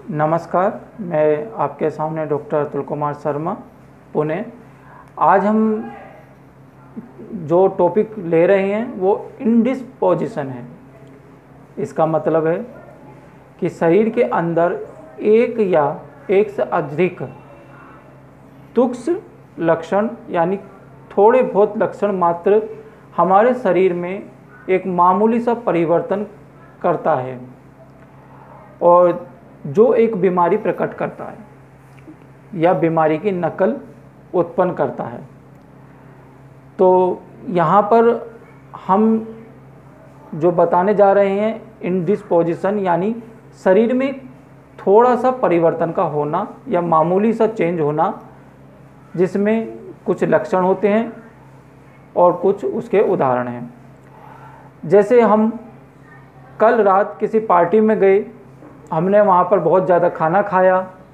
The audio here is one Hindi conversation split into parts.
नमस्कार, मैं आपके सामने डॉक्टर अतुल कुमार शर्मा, पुणे। आज हम जो टॉपिक ले रहे हैं वो इंडिस्पोजिशन है। इसका मतलब है कि शरीर के अंदर एक या एक से अधिक तुच्छ लक्षण यानी थोड़े बहुत लक्षण मात्र हमारे शरीर में एक मामूली सा परिवर्तन करता है और जो एक बीमारी प्रकट करता है या बीमारी की नकल उत्पन्न करता है। तो यहाँ पर हम जो बताने जा रहे हैं इंडिस्पोजिशन यानी शरीर में थोड़ा सा परिवर्तन का होना या मामूली सा चेंज होना, जिसमें कुछ लक्षण होते हैं और कुछ उसके उदाहरण हैं। जैसे हम कल रात किसी पार्टी में गए, हमने वहाँ पर बहुत ज़्यादा खाना खाया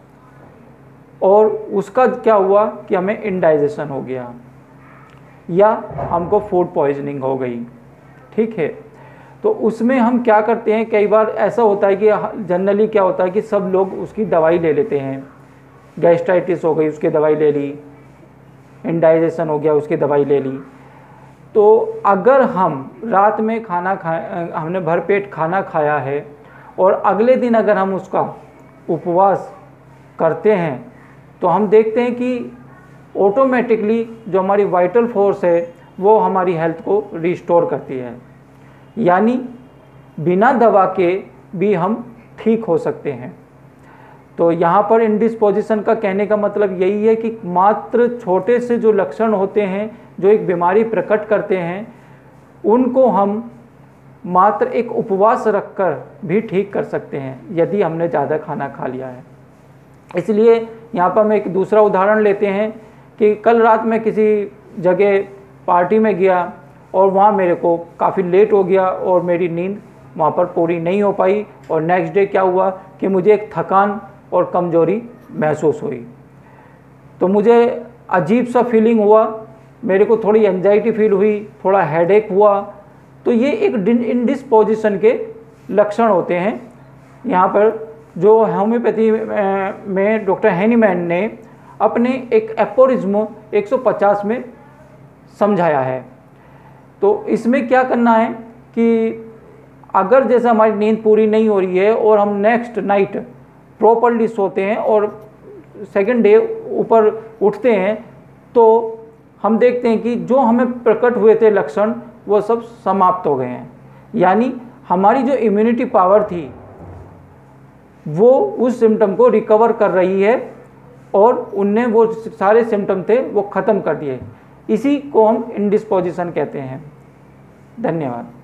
और उसका क्या हुआ कि हमें इंडाइजेशन हो गया या हमको फूड पॉइजनिंग हो गई। ठीक है, तो उसमें हम क्या करते हैं, कई बार ऐसा होता है कि जनरली क्या होता है कि सब लोग उसकी दवाई ले लेते हैं। गैस्ट्राइटिस हो गई, उसकी दवाई ले ली, इंडाइजेशन हो गया, उसकी दवाई ले ली। तो अगर हम रात में हमने भरपेट खाना खाया है और अगले दिन अगर हम उसका उपवास करते हैं तो हम देखते हैं कि ऑटोमेटिकली जो हमारी वाइटल फोर्स है वो हमारी हेल्थ को रिस्टोर करती है, यानी बिना दवा के भी हम ठीक हो सकते हैं। तो यहाँ पर इंडिस्पोजिशन का कहने का मतलब यही है कि मात्र छोटे से जो लक्षण होते हैं जो एक बीमारी प्रकट करते हैं, उनको हम मात्र एक उपवास रखकर भी ठीक कर सकते हैं यदि हमने ज़्यादा खाना खा लिया है। इसलिए यहाँ पर हम एक दूसरा उदाहरण लेते हैं कि कल रात मैं किसी जगह पार्टी में गया और वहाँ मेरे को काफ़ी लेट हो गया और मेरी नींद वहाँ पर पूरी नहीं हो पाई और नेक्स्ट डे क्या हुआ कि मुझे एक थकान और कमज़ोरी महसूस हुई। तो मुझे अजीब सा फीलिंग हुआ, मेरे को थोड़ी एंजाइटी फील हुई, थोड़ा हेडेक हुआ। तो ये एक इंडिस्पोजिशन के लक्षण होते हैं। यहाँ पर जो होम्योपैथी में डॉक्टर हैनीमैन ने अपने एक एपोरिज्म 150 में समझाया है। तो इसमें क्या करना है कि अगर जैसे हमारी नींद पूरी नहीं हो रही है और हम नेक्स्ट नाइट प्रॉपरली सोते हैं और सेकंड डे ऊपर उठते हैं, तो हम देखते हैं कि जो हमें प्रकट हुए थे लक्षण वो सब समाप्त हो गए हैं। यानी हमारी जो इम्यूनिटी पावर थी वो उस सिम्टम को रिकवर कर रही है और उनने वो सारे सिम्टम थे वो ख़त्म कर दिए। इसी को हम इंडिस्पोजिशन कहते हैं। धन्यवाद।